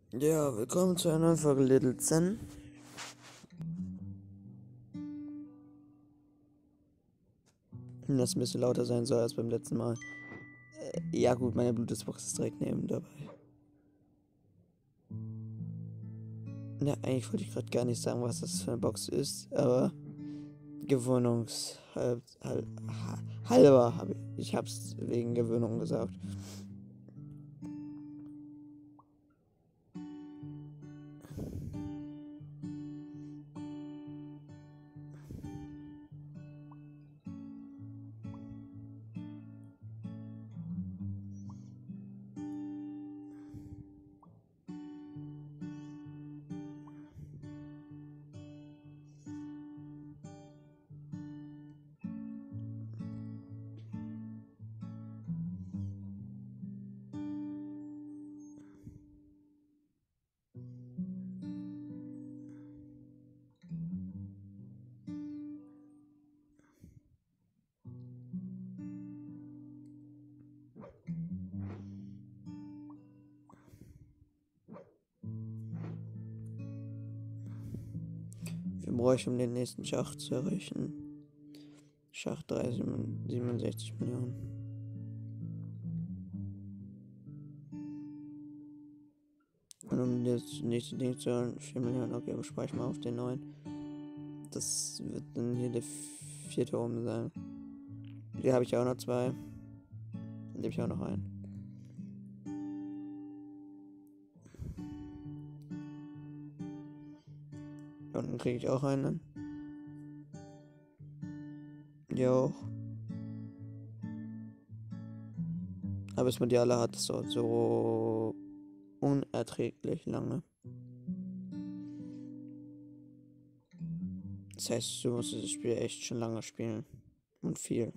Ja, willkommen zu einer neuen Folge Little Zen. Das ein bisschen lauter sein soll als beim letzten Mal. Ja gut, meine Bluetooth-Box ist direkt neben dabei. Ja, eigentlich wollte ich gerade gar nicht sagen, was das für eine Box ist, aber halber habe ich hab's wegen Gewöhnung gesagt. Wir bräuchten, um den nächsten Schacht zu erreichen. Schacht 367 Millionen. Und um das nächste Ding zu hören, 4 Millionen. Okay, aber speichere mal auf den neuen. Das wird dann hier der 4. oben sein. Hier habe ich auch noch 2. Dann nehme ich auch noch einen. Unten kriege ich auch einen. Jo. Aber bis man die alle hat, das dauert so unerträglich lange. Das heißt, du musst dieses Spiel echt schon lange spielen. Und viel.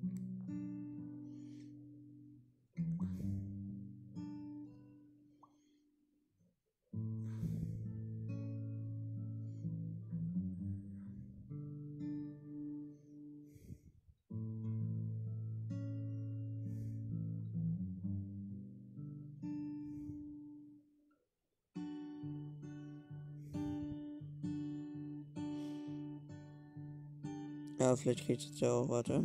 Ja, vielleicht kriegt es ja auch, warte.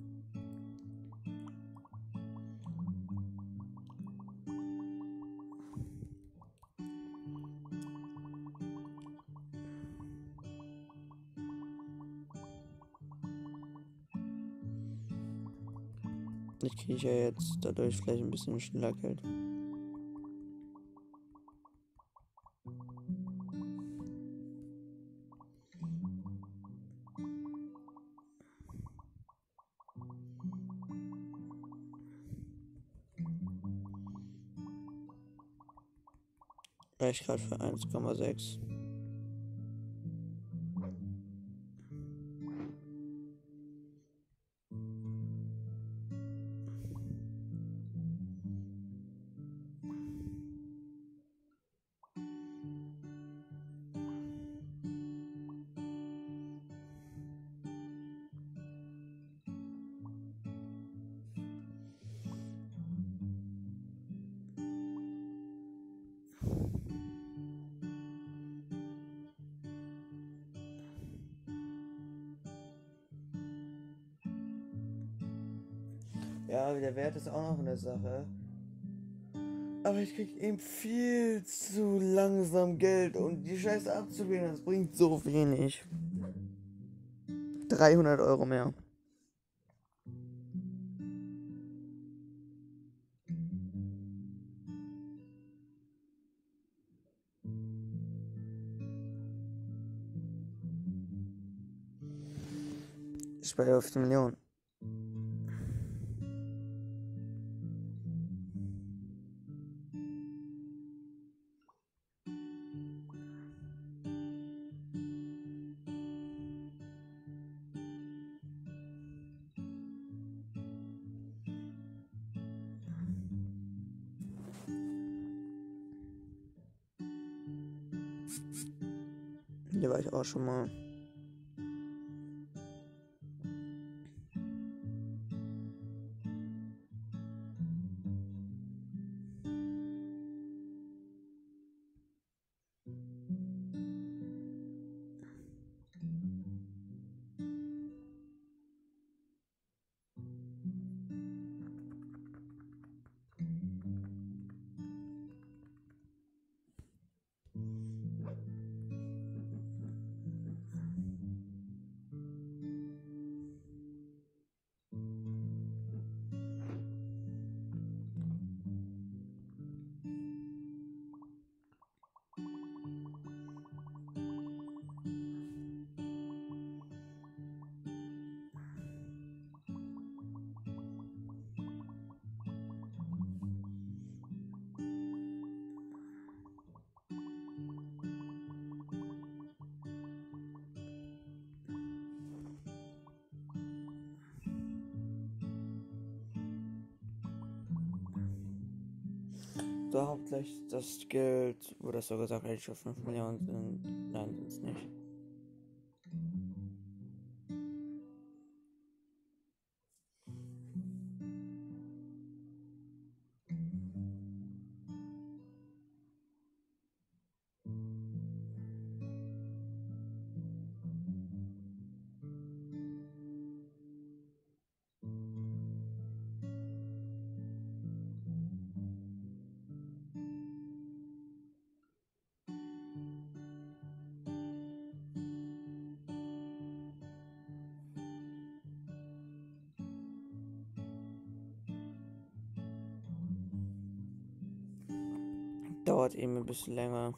Ich kriege ja jetzt dadurch vielleicht ein bisschen schneller Geld. Reicht gerade für 1,6. Ja, der Wert ist auch noch eine Sache. Aber ich krieg eben viel zu langsam Geld und die Scheiße abzugeben, das bringt so wenig. 300 € mehr. Ich bei 15 Millionen. Hier war ich auch schon mal. überhaupt gleich das Geld, wo das so gesagt hätte ich schon 5 Millionen sind. Nein, sind es nicht. Dauert eben ein bisschen länger.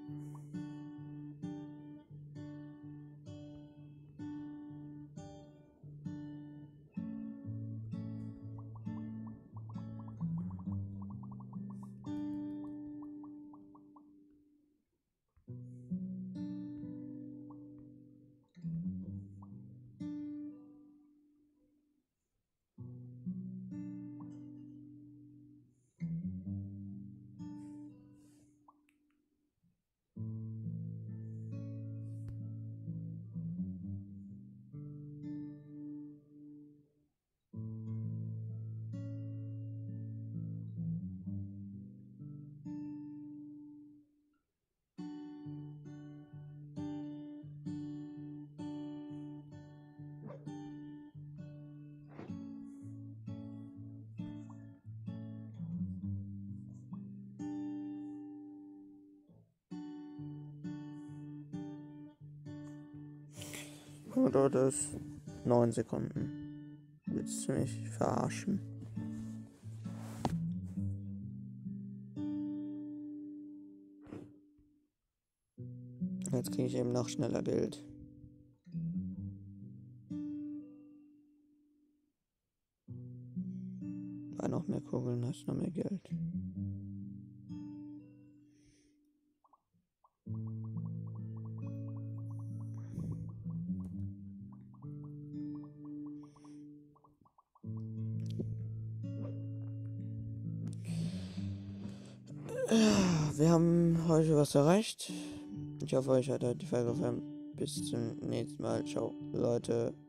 Oder das 9 Sekunden. Willst du mich verarschen? Jetzt kriege ich eben noch schneller Geld. Bei noch mehr Kugeln hast du noch mehr Geld. Wir haben heute was erreicht. Ich hoffe, euch hat die Folge gefallen. Bis zum nächsten Mal. Ciao, Leute.